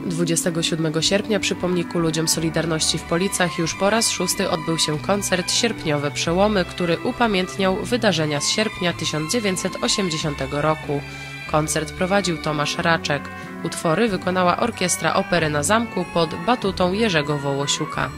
27 sierpnia przy pomniku Ludziom Solidarności w Policach już po raz 6. odbył się koncert Sierpniowe Przełomy, który upamiętniał wydarzenia z sierpnia 1980 roku. Koncert prowadził Tomasz Raczek. Utwory wykonała Orkiestra Opery na Zamku pod batutą Jerzego Wołosiuka.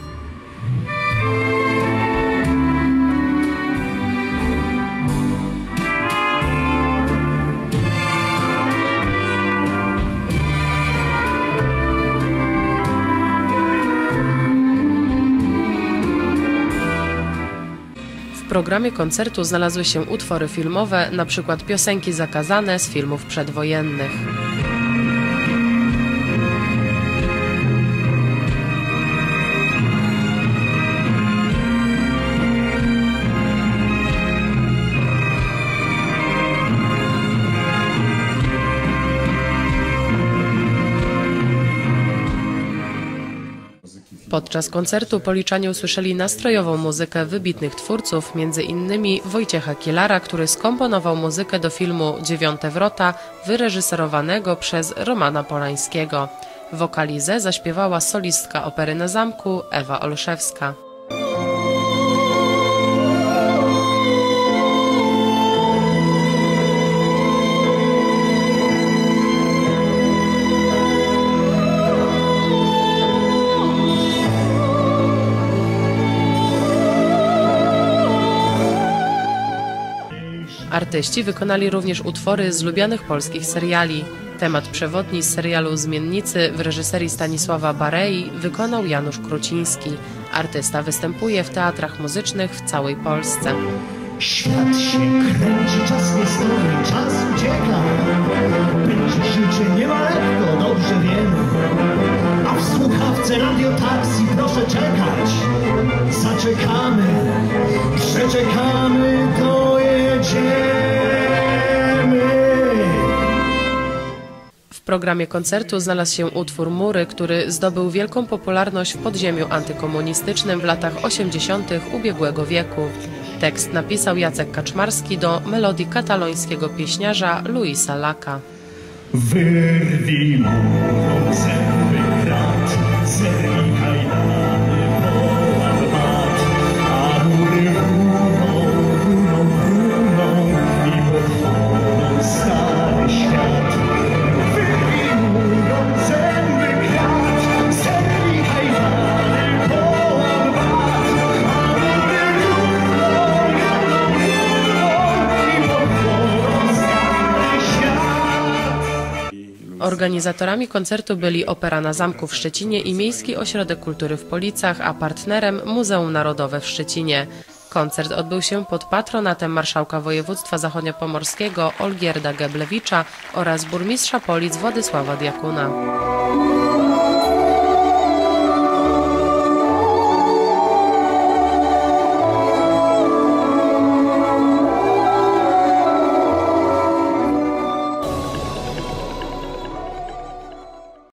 W programie koncertu znalazły się utwory filmowe, np. piosenki zakazane z filmów przedwojennych. Podczas koncertu policzanie usłyszeli nastrojową muzykę wybitnych twórców, m.in. Wojciecha Kielara, który skomponował muzykę do filmu Dziewiąte wrota, wyreżyserowanego przez Romana Polańskiego. Wokalizę zaśpiewała solistka Opery na Zamku Ewa Olszewska. Artyści wykonali również utwory z lubianych polskich seriali. Temat przewodni z serialu Zmiennicy w reżyserii Stanisława Barei wykonał Janusz Kruciński. Artysta występuje w teatrach muzycznych w całej Polsce. Świat się kręci, czas nie stoi, czas ucieka. Będzie życie nie ma lekko, dobrze wiemy. A w słuchawce radiotaksji proszę czekać. Zaczekamy, przeczekamy, dojedziemy. W programie koncertu znalazł się utwór Mury, który zdobył wielką popularność w podziemiu antykomunistycznym w latach 80. ubiegłego wieku. Tekst napisał Jacek Kaczmarski do melodii katalońskiego pieśniarza Luisa Laka. Wyrwij murą zęby krat, zerwij kajdany, połam mat, a mury runą, runą, runą i podchodzą stary świat. Wyrwij murą zęby krat, zerwij kajdany, połam mat, a mury runą, runą, runą i podchodzą stary świat. Organizatorami koncertu byli Opera na Zamku w Szczecinie i Miejski Ośrodek Kultury w Policach, a partnerem Muzeum Narodowe w Szczecinie. Koncert odbył się pod patronatem marszałka województwa zachodniopomorskiego Olgierda Geblewicza oraz burmistrza Polic Władysława Diakuna.